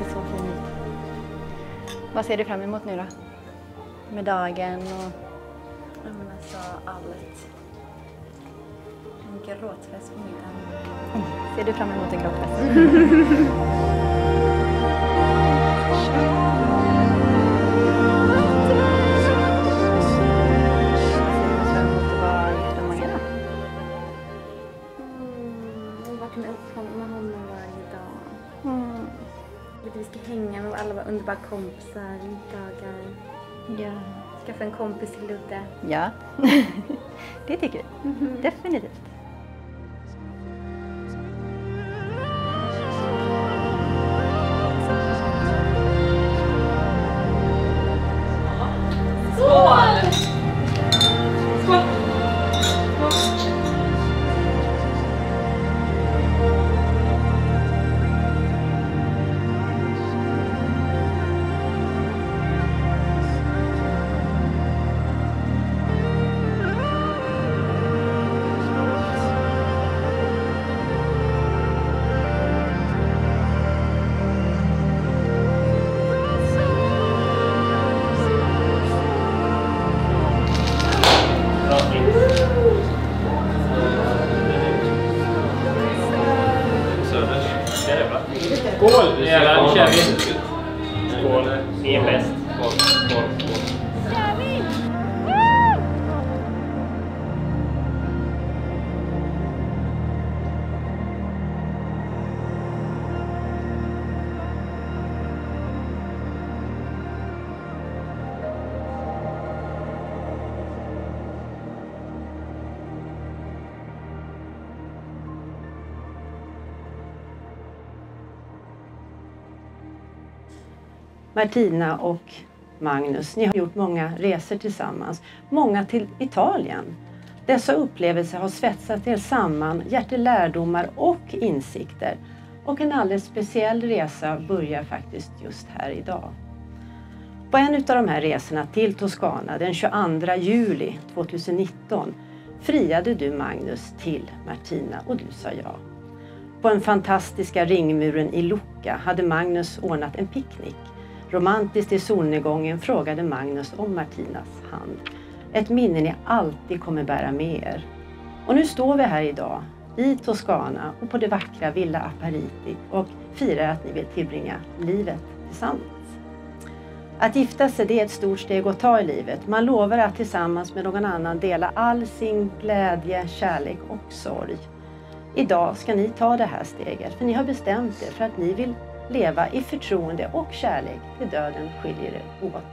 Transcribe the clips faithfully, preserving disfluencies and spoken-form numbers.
ser så fin ut. Vad ser du fram emot nu då? Med dagen och... Ja, men alltså allt. En gråtfest på middagen. Mm. Ser du fram emot en gråtfest? Vi ska hänga med alla våra underbara kompisar, dagar. Ja. Skaffa en kompis till Ludde. Ja, det tycker vi. Mm-hmm. Definitivt. Skål! Skål! Skål! Jävlar, nu kör vi! Skål! Ni är bäst! Skål! Skål! Skål! Martina och Magnus, ni har gjort många resor tillsammans. Många till Italien. Dessa upplevelser har svetsat er samman, hjärtelärdomar och insikter. Och en alldeles speciell resa börjar faktiskt just här idag. På en av de här resorna till Toscana den tjugoandra juli tjugonitton friade du Magnus till Martina och du sa ja. På den fantastiska ringmuren i Lucca hade Magnus ordnat en picknick. Romantiskt i solnedgången frågade Magnus om Martinas hand. Ett minne ni alltid kommer bära med er. Och nu står vi här idag i Toscana och på det vackra Villa Appariti och firar att ni vill tillbringa livet tillsammans. Att gifta sig, det är ett stort steg att ta i livet. Man lovar att tillsammans med någon annan dela all sin glädje, kärlek och sorg. Idag ska ni ta det här steget, för ni har bestämt er för att ni vill leva i förtroende och kärlek till döden skiljer er åt.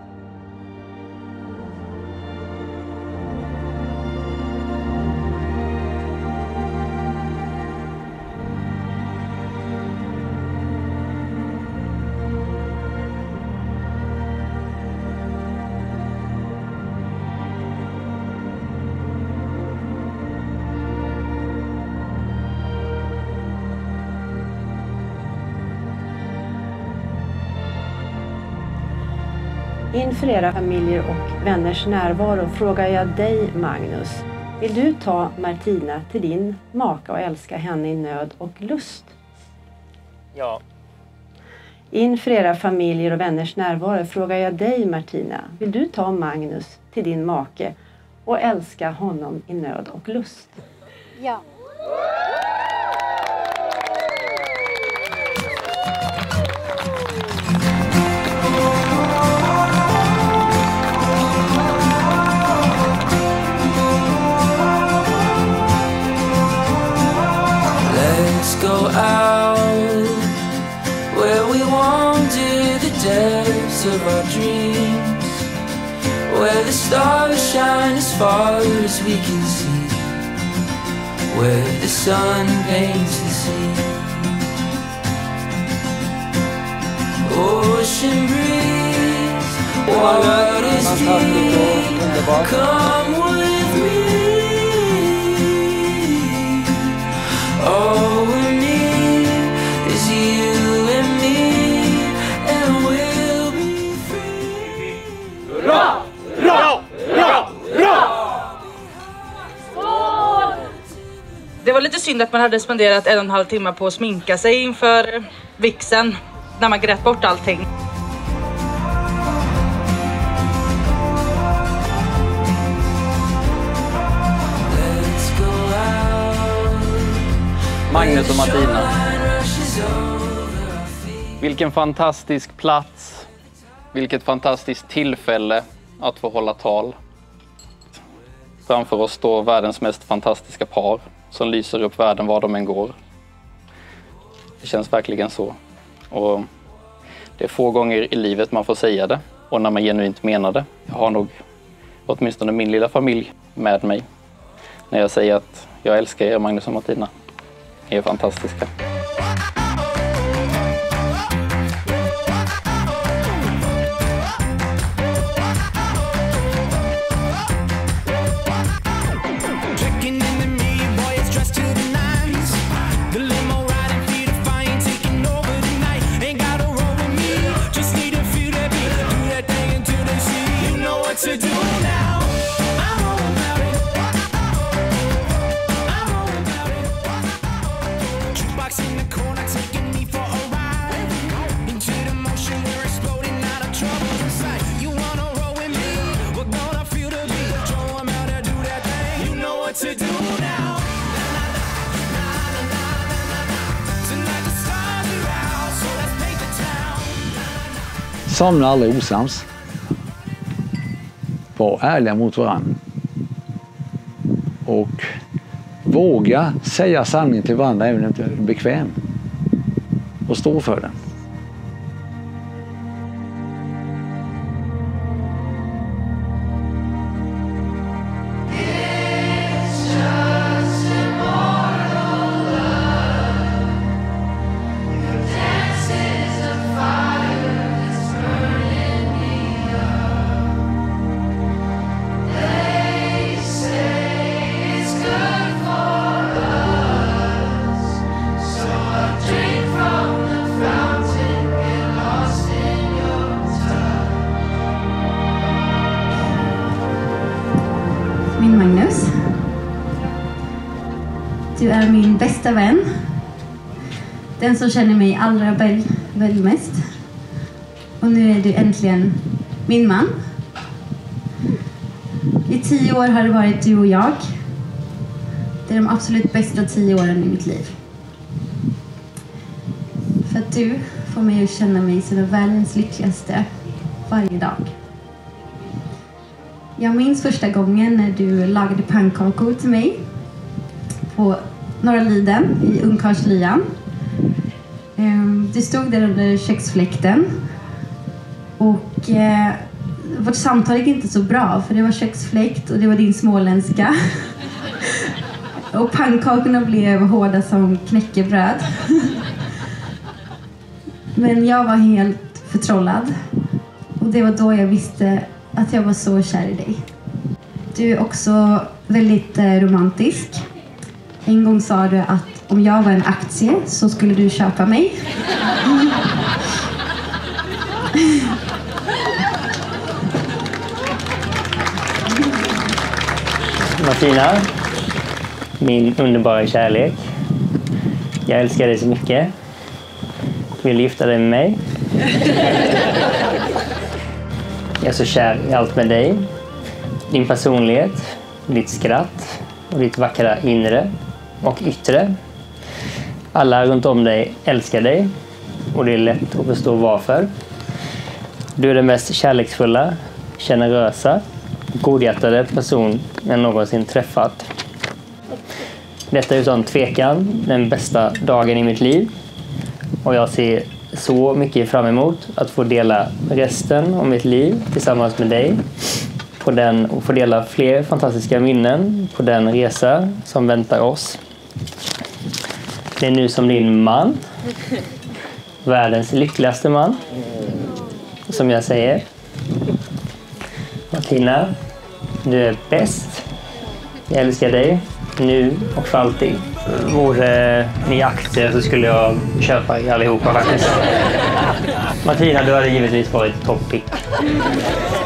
Inför era familjer och vänners närvaro frågar jag dig, Magnus. Vill du ta Martina till din maka och älska henne i nöd och lust? Ja. Inför era familjer och vänners närvaro frågar jag dig, Martina. Vill du ta Magnus till din make och älska honom i nöd och lust? Ja. Go out where we wander the depths of our dreams, where the stars shine as far as we can see, where the sun paints the sea. Ocean breeze, waters deep, come with me. All we need is you and me, and we'll be free. Hurra! Hurra! Hurra! Hurra! Det var lite synd att man hade spenderat en och en halv timme på att sminka sig inför vixen. när man grät bort allting. Magnus och Martina. Vilken fantastisk plats. Vilket fantastiskt tillfälle att få hålla tal. Framför oss står världens mest fantastiska par som lyser upp världen var de än går. Det känns verkligen så. Och det är få gånger i livet man får säga det och när man genuint menar det. Jag har nog åtminstone min lilla familj med mig när jag säger att jag älskar er, Magnus och Martina. Ni är fantastiska. Somna aldrig osams. Var ärliga mot varandra. Och våga säga sanningen till varandra även om inte är bekväm. Och stå för den. Min Magnus. Du är min bästa vän. Den som känner mig allra väl, väl mest. Och nu är du äntligen min man. I tio år har det varit du och jag. Det är de absolut bästa tio åren i mitt liv. För att du får mig att känna mig som världens lyckligaste varje dag. Jag minns första gången när du lagade pannkakor till mig på Norra Liden i ungkarlslyan. Du stod där under köksfläkten och eh, vårt samtal gick inte så bra för det var köksfläkt och det var din småländska. Och pannkakorna blev hårda som knäckebröd. Men jag var helt förtrollad och det var då jag visste att jag var så kär i dig. Du är också väldigt eh, romantisk. En gång sa du att om jag var en aktie så skulle du köpa mig. Martina, min underbara kärlek. Jag älskar dig så mycket. Vill du gifta dig med mig? Jag är så kär i allt med dig. Din personlighet, ditt skratt och ditt vackra inre och yttre. Alla runt om dig älskar dig och det är lätt att förstå varför. Du är den mest kärleksfulla, generösa, godhjärtade person jag någonsin träffat. Detta är utan tvekan den bästa dagen i mitt liv och jag ser så mycket fram emot att få dela resten av mitt liv tillsammans med dig på den, och få dela fler fantastiska minnen på den resa som väntar oss. Det är nu som din man, världens lyckligaste man, som jag säger. Martina, du är bäst. Jag älskar dig nu och för alltid. Vore ni aktier så skulle jag köpa er allihopa faktiskt. Martina, du hade givetvis varit topppick.